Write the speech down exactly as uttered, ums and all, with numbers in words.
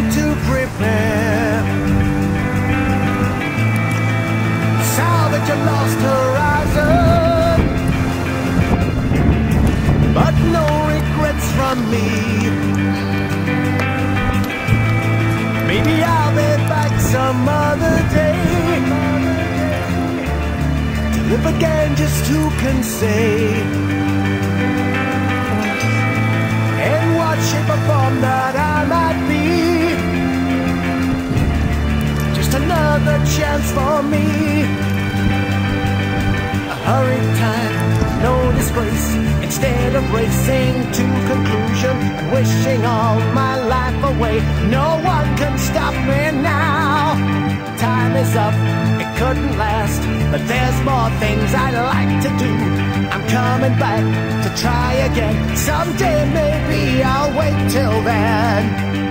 to prepare. Salvage a lost horizon, but no regrets from me. Maybe I'll be back some other day, to live again, just who can say? And what shape or form that I might be, just another chance for me. A hurried time, no disgrace. Instead of racing to conclusion and wishing all my life away, no one can stop me now. Time is up, it couldn't last, but there's more things I'd like to do. I'm coming back to try again. Someday maybe I'll wait till then.